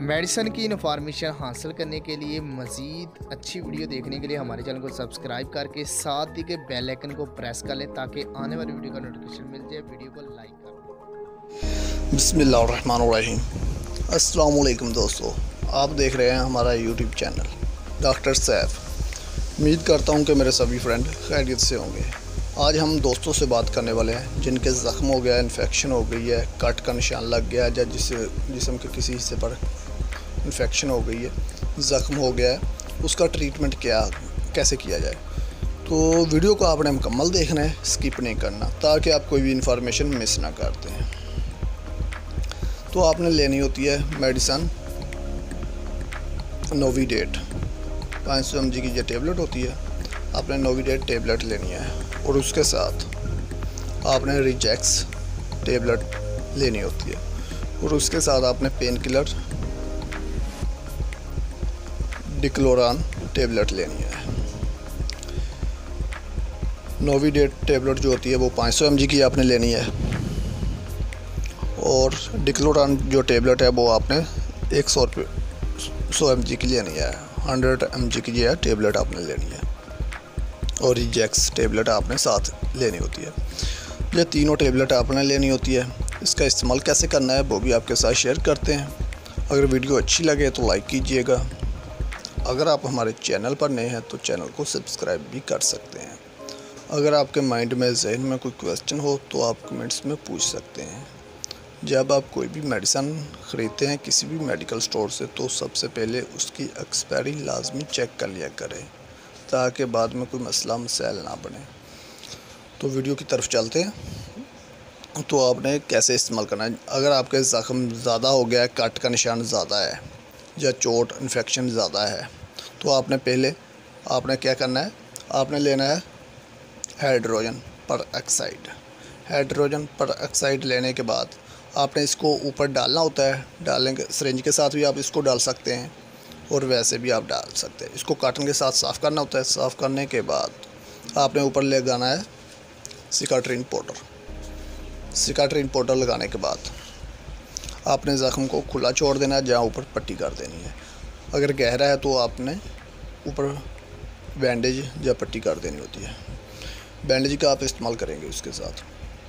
Medicine की information हासिल करने के लिए मज़ीद अच्छी वीडियो देखने के लिए हमारे चैनल को सब्सक्राइब करके साथ ही के बेल आइकन को प्रेस कर लें ताकि आने वाली वीडियो का नोटिफिकेशन मिल जाए। वीडियो को लाइक करें। बिस्मिल्लाहिर्रहमानिर्रहीम। अस्सलाम वालेकुम दोस्तों, आप देख रहे हैं हमारा यूट्यूब चैनल डॉक्टर सैफ। उम्मीद करता हूं कि मेरे सभी फ्रेंड खैरियत से होंगे। आज हम दोस्तों से बात करने वाले हैं जिनके ज़ख्म हो गया, इन्फेक्शन हो गई है, कट का निशान लग गया है, या जिस्म के किसी हिस्से पर इन्फेक्शन हो गई है, ज़ख्म हो गया है, उसका ट्रीटमेंट कैसे किया जाए। तो वीडियो को आपने मुकम्मल देखना है, स्किप नहीं करना, ताकि आप कोई भी इंफॉर्मेशन मिस ना करते हैं। तो आपने लेनी होती है मेडिसन नोविडेट 500 mg की जो टेबलेट होती है, आपने नोविडेट टेबलेट लेनी है और उसके साथ आपने रिजैक्स टेबलेट लेनी होती है और उसके साथ आपने पेन किलर डिक्लोरान टेबलेट लेनी है। नोविडेट टेबलेट जो होती है वो 500 mg की आपने लेनी है और डिक्लोरान जो टेबलेट है वो आपने 100 mg की लेनी है। 100 mg की जो है टेबलेट आपने लेनी है और रिजैक्स टेबलेट आपने साथ लेनी होती है। ये तीनों टेबलेट आपने लेनी होती है। इसका इस्तेमाल कैसे करना है वो भी आपके साथ शेयर करते हैं। अगर वीडियो अच्छी लगे तो लाइक कीजिएगा। अगर आप हमारे चैनल पर नए हैं तो चैनल को सब्सक्राइब भी कर सकते हैं। अगर आपके माइंड में जहन में कोई क्वेश्चन हो तो आप कमेंट्स में पूछ सकते हैं। जब आप कोई भी मेडिसिन ख़रीदते हैं किसी भी मेडिकल स्टोर से तो सबसे पहले उसकी एक्सपायरी लाजमी चेक कर लिया करें ताकि बाद में कोई मसला मसाइल ना बने। तो वीडियो की तरफ चलते हैं। तो आपने कैसे इस्तेमाल करना है। अगर आपके ज़ख्म ज़्यादा हो गया है, कट का निशान ज़्यादा है या चोट इन्फेक्शन ज़्यादा है, तो आपने क्या करना है, आपने लेना है हाइड्रोजन परऑक्साइड। हाइड्रोजन परऑक्साइड लेने के बाद आपने इसको ऊपर डालना होता है। डालने के सिरिंज के साथ भी आप इसको डाल सकते हैं और वैसे भी आप डाल सकते हैं। इसको कॉटन के साथ साफ़ करना होता है। साफ़ करने के बाद आपने ऊपर लगाना है सिकाट्रिन पाउडर। सिकाट्रिन पाउडर लगाने के बाद आपने ज़ख्म को खुला छोड़ देना है, जहाँ ऊपर पट्टी कर देनी है। अगर गहरा है तो आपने ऊपर बैंडेज या पट्टी कर देनी होती है। बैंडेज का आप इस्तेमाल करेंगे उसके साथ।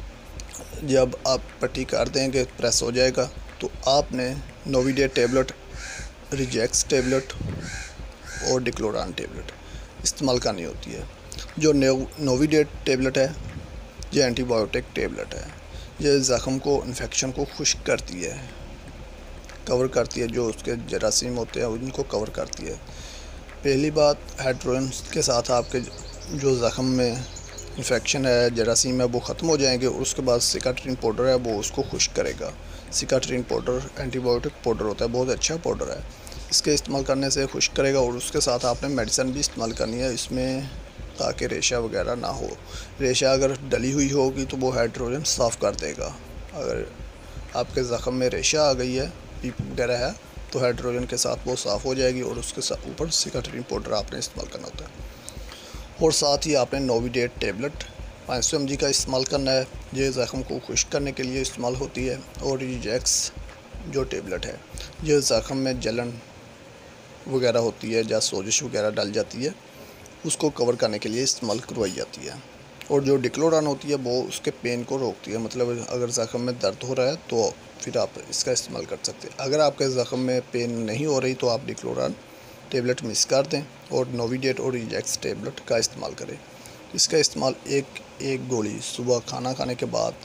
जब आप पट्टी कर देंगे, प्रेस हो जाएगा, तो आपने नोविडेट टेबलेट, रिजैक्स टेबलेट और डिक्लोरान टेबलेट इस्तेमाल करनी होती है। जो नोविडेट टेबलेट है ये एंटीबायोटिक टेबलेट है। ये ज़ख्म को, इन्फेक्शन को खुश्क करती है, कवर करती है। जो उसके जरासीम होते हैं उनको कवर करती है। पहली बात, हाइड्रोजन के साथ आपके जो ज़ख्म में इन्फेक्शन है, जरासीम है, वो ख़त्म हो जाएंगे और उसके बाद सिकाट्रिन पाउडर है वो उसको खुश्क करेगा। सिकाट्रिन पाउडर एंटीबायोटिक पाउडर होता है, बहुत अच्छा पाउडर है। इसके इस्तेमाल करने से खुश्क करेगा और उसके साथ आपने मेडिसिन भी इस्तेमाल करनी है इसमें, ताकि रेशा वगैरह ना हो। रेशा अगर डली हुई होगी तो वो हाइड्रोजन साफ़ कर देगा। अगर आपके ज़ख्म में रेशा आ गई है, पीप वगैरह है, तो हाइड्रोजन के साथ वो साफ़ हो जाएगी और उसके साथ ऊपर सिकाट्रिन पाउडर आपने इस्तेमाल करना होता है। और साथ ही आपने नोविडेट टेबलेट 500 mg का इस्तेमाल करना है। ये ज़ख्म को खुश्क करने के लिए इस्तेमाल होती है। और रिजैक्स जो टेबलेट है ये ज़ख्म में जलन वगैरह होती है या सोजिश वगैरह डल जाती है, उसको कवर करने के लिए इस्तेमाल करवाई जाती है। और जो डिक्लोरान होती है वो उसके पेन को रोकती है। मतलब अगर ज़ख्म में दर्द हो रहा है तो फिर आप इसका इस्तेमाल कर सकते हैं। अगर आपके ज़ख्म में पेन नहीं हो रही तो आप डिक्लोरान टेबलेट मिस कर दें और नोविडेट और रिजैक्स टेबलेट का इस्तेमाल करें। इसका इस्तेमाल एक गोली सुबह खाना खाने के बाद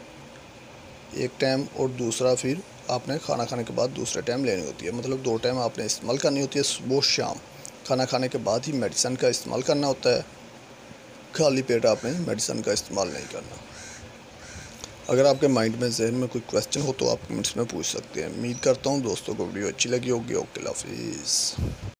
एक टाइम और दूसरा फिर आपने खाना खाने के बाद दूसरे टाइम लेनी होती है। मतलब 2 टाइम आपने इस्तेमाल करनी होती है, सुबह शाम। खाना खाने के बाद ही मेडिसिन का इस्तेमाल करना होता है, खाली पेट आपने मेडिसिन का इस्तेमाल नहीं करना। अगर आपके माइंड में जहन में कोई क्वेश्चन हो तो आप कमेंट्स में पूछ सकते हैं। उम्मीद करता हूँ दोस्तों को वीडियो अच्छी लगी होगी। ओके, हाफिज़।